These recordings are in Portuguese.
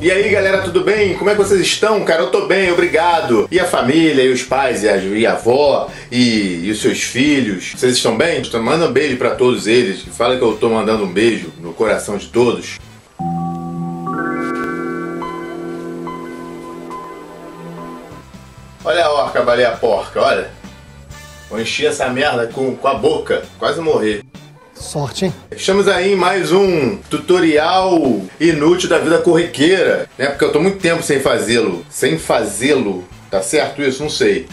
E aí galera, tudo bem? Como é que vocês estão? Cara, eu tô bem, obrigado. E a família, e os pais, e a avó, e os seus filhos, vocês estão bem? Manda um beijo pra todos eles. Fala que eu tô mandando um beijo no coração de todos. Olha a orca, baleia porca, olha. Vou encher essa merda com a boca, quase morrer. Sorte, hein? Estamos aí em mais um tutorial inútil da vida corriqueira, né? Porque eu tô muito tempo sem fazê-lo. Tá certo isso? Não sei.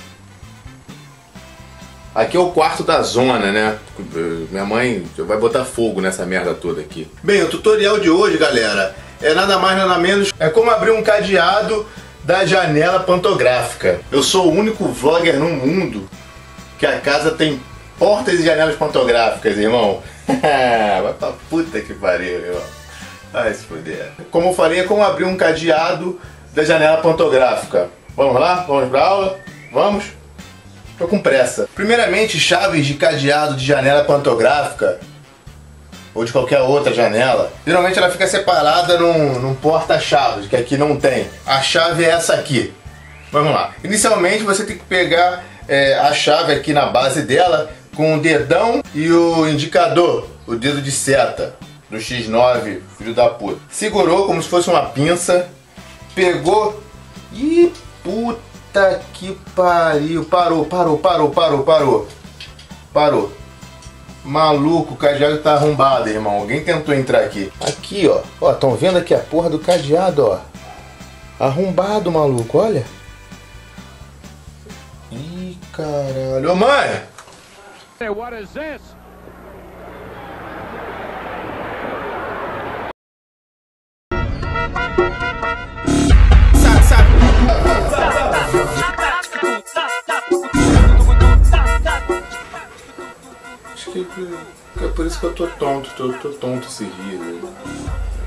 Aqui é o quarto da zona, né? Minha mãe vai botar fogo nessa merda toda aqui. Bem, o tutorial de hoje, galera, é nada mais nada menos, é como abrir um cadeado da janela pantográfica. Eu sou o único vlogger no mundo que a casa tem portas e janelas pantográficas, irmão. Vai pra puta que pariu, irmão. Vai se fuder. Como eu falei, é como abrir um cadeado da janela pantográfica. Vamos lá? Vamos pra aula? Vamos? Tô com pressa. Primeiramente, chaves de cadeado de janela pantográfica ou de qualquer outra janela, geralmente ela fica separada num porta-chaves, que aqui não tem. A chave é essa aqui. Vamos lá. Inicialmente você tem que pegar a chave aqui na base dela com o dedão e o indicador, o dedo de seta do X9, filho da puta. Segurou como se fosse uma pinça, pegou e puta que pariu, parou. Maluco, o cadeado tá arrombado, irmão. Alguém tentou entrar aqui. Aqui, ó. Ó, estão vendo aqui a porra do cadeado, ó. Arrombado, maluco, olha. Ih, caralho. Ô, mãe! Hey, what is this? Acho que é por isso que eu tô tonto esse dia, né?